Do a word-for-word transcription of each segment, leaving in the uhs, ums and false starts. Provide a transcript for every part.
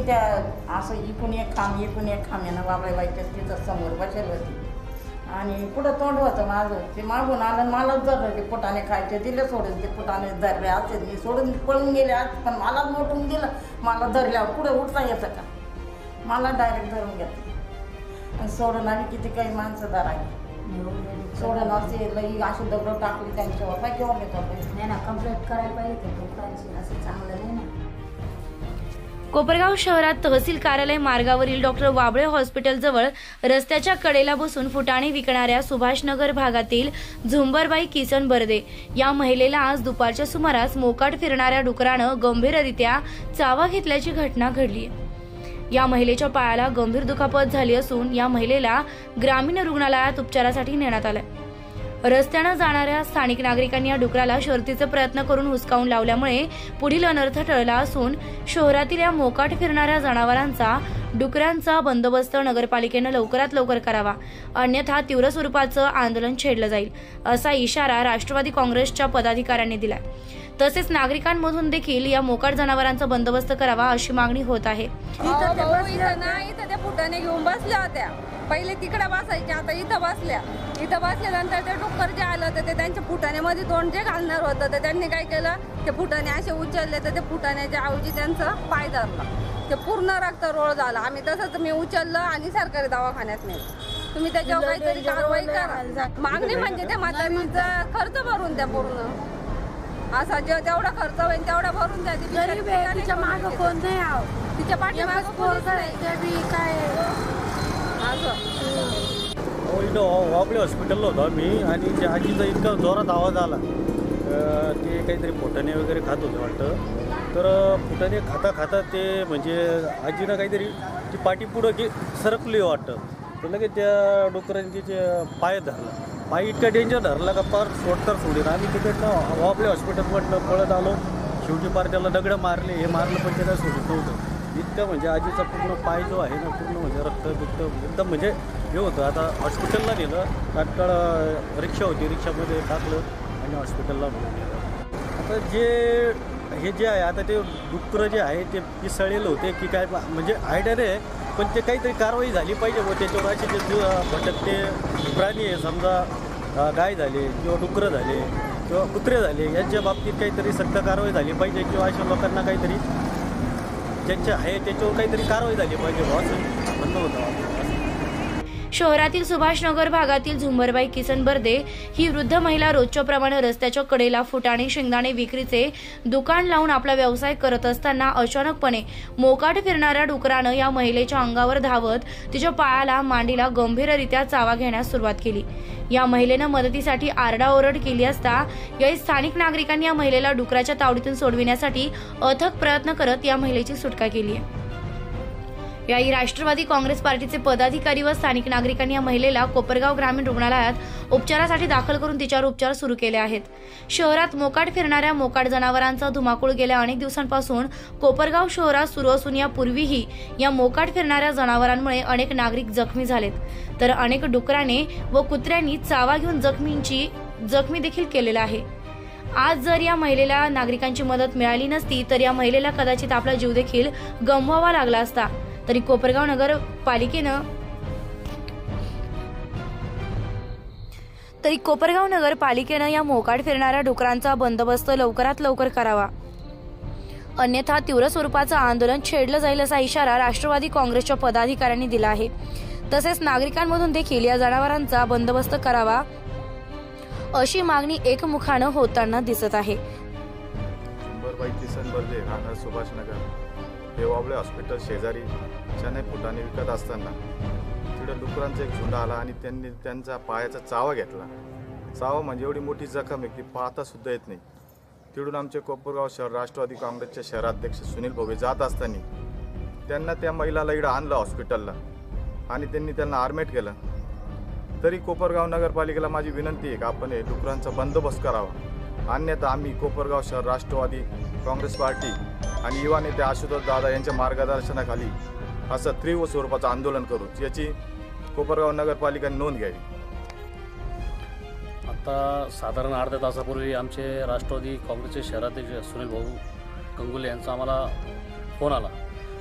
त्या असं इकून एक खांब इकून एक खांब यानं बाबळेबाईच्या तिथं समोर बसेल होती आणि पुढं तोंड होतं माझं. ते मागून आलं मलाच धरलं, ते फुटाणे खायचे दिले सोडून, ते फुटाणे धरले असेल मी सोडून पळून गेले आज, पण मला मोठून दिलं. मला धरल्यावर पुढं उठता येतं का, मला डायरेक्ट धरून घेतलं आणि सोडून आली. किती काही माणसं धरायची सोडून असे लई अशी दगड टाकली त्यांच्यावर काय किंवा घेतो नाही ना, कंप्लेंट करायला पाहिजे डॉक्टरांची, असं चांगलं नाही ना. कोपरगाव शहरात तहसील कार्यालय मार्गावरील डॉक्टर वाबळे हॉस्पिटल जवळ रस्त्याच्या कडेला बसून फुटाणे विकणाऱ्या सुभाषनगर भागातील झुंबरबाई किसन बर्दे या महिलेला आज दुपारच्या सुमारास मोकाट फिरणाऱ्या डुकरानं गंभीररित्या चावा घेतल्याची घटना घडली. या महिलेच्या पायाला गंभीर दुखापत झाली असून या महिलेला ग्रामीण रुग्णालयात उपचारासाठी नेण्यात आले. रस्त्यानं जाणाऱ्या स्थानिक नागरिकांनी या डुकराला शर्थीचे प्रयत्न करून हुसकावून लावल्यामुळे पुढील अनर्थ टळला असून शहरातील या मोकाट फिरणाऱ्या जनावरांचा डुकरांचा बंदोबस्त नगरपालिकेनं लवकरात लवकर करावा, अन्यथा तीव्र स्वरूपाचं आंदोलन छेडलं जाईल असा इशारा राष्ट्रवादी काँग्रेसच्या पदाधिकाऱ्यांनी दिलाय. तसेच नागरिकांमधून देखील या मोकाट जनावरांचा बंदोबस्त करावा अशी मागणी होत आहे. इथं त्या फुटाने घेऊन बसल्या होत्या, पहिले तिकडे बसायच्या, आता इथं बसल्या. इथं बसल्यानंतर ते डुक्कर जे आलं तर ते त्यांच्या फुटाण्यामध्ये तोंड जे घालणार होतं तर त्यांनी काय केलं, ते फुटाणे असे उचलले तर ते फुटाण्याच्या ऐवजी त्यांचं पाय धरला, ते पूर्ण रक्त रोळ झाला. आम्ही तसंच मी उचललं आणि सरकारी दवाखान्यात नेलं. तुम्ही त्याच्यावर काहीतरी कारवाई करा. मागणी म्हणजे त्या म्हातारीचा खर्च भरून द्या पूर्ण, असा जे तेवढा खर्च होईल तेवढा भरून द्या. तिच्या मागं कोण नाही आव, तिच्या पाठीमागं कोण काय वाबळे हॉस्पिटलला होतो मी आणि त्या आजीचा इतका जोरात आवाज आला, ते काहीतरी फुटाणे वगैरे खात होते वाटतं. तर फुटाणे खाता खाता ते म्हणजे आजीनं काहीतरी ती पाठी पुढं की सरकली वाटतं, तर लगेच त्या डुकरांनी तिचे पाय धरला. पाय इतका डेंजर धरला का पार सोडतर सोडीन. आम्ही तिकडनं वाबळे हॉस्पिटलमधनं पळत आलो, शेवटी पार त्याला दगडं मारले, हे मारलं पण त्याला सोडत नव्हतं. इतकं म्हणजे आजीचा पूर्ण पाय जो आहे ना पूर्ण म्हणजे रक्त बिक्त एकदम म्हणजे हे होतं. आता हॉस्पिटलला नेलं, तात्काळ रिक्षा होती, रिक्षामध्ये टाकलं आणि हॉस्पिटलला घेऊन गेलं. आता जे हे जे आहे आता ते डुकरं जे आहे ते पिसळलेलं होते की काय म्हणजे आयडिया नाही, पण ते काहीतरी कारवाई झाली पाहिजे व त्याच्यावर असे जे भटकते प्राणी आहे, समजा गाय झाले किंवा डुकरं झाले किंवा कुत्रे झाले, यांच्या बाबतीत काहीतरी सक्त कारवाई झाली पाहिजे किंवा अशा लोकांना काहीतरी ज्यांचे आहे त्याच्यावर काहीतरी कारवाई झाली पाहिजे असं म्हणणं होतं. शहरातील सुभाषनगर भागातील झुंबरबाई किसन बर्दे ही वृद्ध महिला रोजच्या प्रमाणे रस्त्याच्या कडेला फुटाणे शेंगदाणे विक्रीचे दुकान लावून आपला व्यवसाय करत असताना अचानकपणे मोकाट फिरणाऱ्या डुकरानं या महिलेच्या अंगावर धावत तिच्या पायाला मांडीला गंभीररित्या चावा घेण्यास सुरुवात केली. या महिलेनं मदतीसाठी आरडाओरड केली असता यावेळी स्थानिक नागरिकांनी या महिलेला डुकराच्या तावडीतून सोडविण्यासाठी अथक प्रयत्न करत या महिलेची सुटका केली आहे. यावेळी राष्ट्रवादी काँग्रेस पार्टीचे पदाधिकारी व स्थानिक नागरिकांनी या महिलेला कोपरगाव ग्रामीण रुग्णालयात उपचारासाठी दाखल करून तिच्यावर उपचार सुरू केले आहेत. शहरात मोकाट फिरणाऱ्या मोकाट जनावरांचा धुमाकूळ गेल्या अनेक दिवसांपासून कोपरगाव शहरात सुरू असून यापूर्वीही या मोकाट फिरणाऱ्या जनावरांमुळे अनेक नागरिक जखमी झालेत, तर अनेक डुकराने व कुत्र्यांनी चावा घेऊन जखमींची जखमी देखील केलेला आहे. आज जर या महिलेला नागरिकांची मदत मिळाली नसती तर या महिलेला कदाचित आपला जीव देखील गमवावा लागला असता. तरी कोपरगाव नगर पालिकेनं तरी कोपरगाव नगर पालिकेनं या मोकाट फिरणाऱ्या डुकरांचा बंदोबस्त लवकरात लवकर करावा, अन्यथा तीव्र स्वरूपाचं आंदोलन छेडलं जाईल असा इशारा राष्ट्रवादी काँग्रेसच्या पदाधिकाऱ्यांनी दिला आहे. तसेच नागरिकांमधून देखील या जनावरांचा बंदोबस्त करावा अशी मागणी एकमुखानं होताना दिसत आहे. झुंबरबाई किसन बर्दे राहणार सुभाषनगर हे वाबळे हॉस्पिटल शेजारी चणे फुटाणे विकत असताना तिथं डुकरांचा एक झुंड आला आणि त्यांनी त्यांचा पायाचा चावा घेतला. चावा म्हणजे एवढी मोठी जखम आहे ती पाहता सुद्धा येत नाही. तिथून आमचे कोपरगाव शहर राष्ट्रवादी काँग्रेसचे शहराध्यक्ष सुनील भोगे जात असताना त्यांना त्या महिलाला इकडं आणलं हॉस्पिटलला आणि त्यांनी त्यांना आरमेट केलं. तरी कोपरगाव नगरपालिकेला माझी विनंती आहे की आपण हे डुकरांचा बंदोबस्त करावा, अन्यथा आम्ही कोपरगाव शहर राष्ट्रवादी काँग्रेस पार्टी आणि युवा नेते आशुतोष दादा यांच्या मार्गदर्शनाखाली असं तीव्र स्वरूपाचं आंदोलन करू, याची कोपरगाव नगरपालिकेने नोंद घ्यावी. आता साधारण अर्ध्या तासापूर्वी आमचे राष्ट्रवादी काँग्रेसचे शहराध्यक्ष सुनील भाऊ गंगुले यांचा आम्हाला फोन आला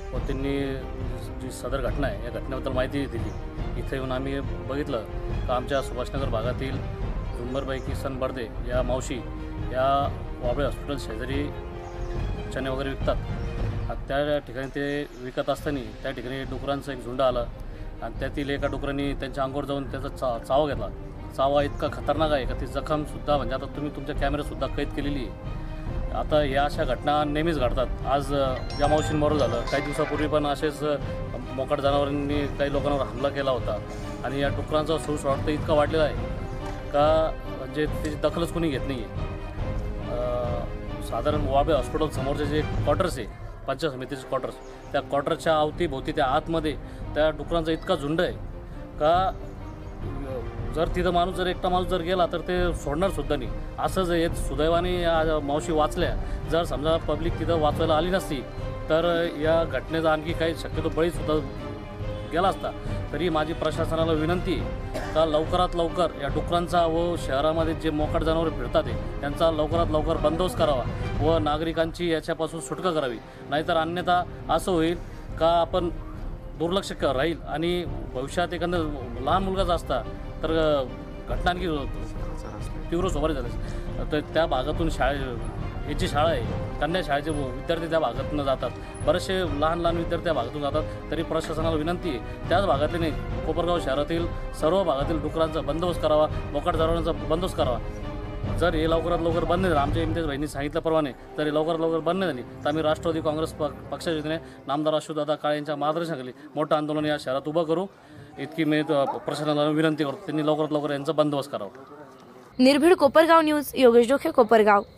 व त्यांनी जी सदर घटना आहे या घटनेबद्दल माहिती दिली. इथे येऊन आम्ही बघितलं का आमच्या सुभाषनगर भागातील झुंबरबाई किसन बर्दे या मावशी या वाबळे हॉस्पिटल शेजारी चणे वगैरे विकतात. त्या ठिकाणी ते विकत असताना त्या ठिकाणी डुकरांचं एक झुंड आलं आणि त्यातील एका डुकरांनी त्यांच्या अंगावर जाऊन त्याचा चा चावा घेतला. चावा इतका खतरनाक आहे का ती जखमसुद्धा म्हणजे आता तुम्ही तुमच्या कॅमेऱ्यातसुद्धा कैद केलेली आहे. आता या अशा घटना नेहमीच घडतात. आज या मावशींबरोबर झालं, काही दिवसापूर्वी पण असेच मोकाट जनावरांनी काही लोकांवर हमला केला होता आणि या डुकरांचा सुळसुळाट तर इतका वाढलेला आहे का म्हणजे त्याची दखलच कोणी घेत नाही आहे. साधारण वाबळे हॉस्पिटल समोरचे जे क्वार्टर्स आहे पंचायत समितीचे क्वार्टर्स, त्या क्वार्टरच्या अवतीभोवती त्या आतमध्ये त्या डुकरांचा इतका झुंड आहे का जर तिथं माणूस जर एकटा माणूस जर गेला तर ते सोडणार सुद्धा नाही. असं जे येत सुदैवाने या मावशी वाचल्या. जर समजा पब्लिक तिथं वाचवायला आली नसती तर या घटनेचा आणखी काही शक्यतो बळीसुद्धा गेला असता. तरी माझी प्रशासनाला विनंती आहे का लवकरात लवकर या डुकरांचा व शहरामध्ये जे मोकाट जनावरे फिरतात आहे त्यांचा लवकरात लवकर बंदोबस्त करावा व नागरिकांची याच्यापासून सुटका करावी. नाहीतर अन्यथा असं होईल का आपण दुर्लक्ष राहील आणि भविष्यात एखादा लहान मुलगाच असता तर घटना आणखी तीव्र स्वभावी झाली. तर त्या भागातून शाळे याची शाळा आहे, कन्या शाळेचे विद्यार्थी त्या भागातून जातात. बरेचसे लहान लहान विद्यार्थी त्या भागातून जातात. तरी प्रशासनाला विनंती आहे त्याच भागातले नाही कोपरगाव शहरातील सर्व भागातील डुकरांचा बंदोबस्त करावा, मोकाट जनावरांचा बंदोबस्त करावा. जर हे लवकरात लवकर बंद नाही झालं, आमच्या इम्तियाज भाईंनी सांगितल्याप्रमाणे जर हे लवकरात लवकर बंद नाही झाली तर आम्ही राष्ट्रवादी काँग्रेस प पक्षाच्या वतीने नामदार अशोकदादा काळे यांच्या मार्गदर्शनाखाली मोठं आंदोलन या शहरात उभं करू इतकी मी प्रशासनाला विनंती करतो. त्यांनी लवकरात लवकर यांचा बंदोबस्त करावा. निर्भीड कोपरगाव न्यूज, योगेश डोखे, कोपरगाव.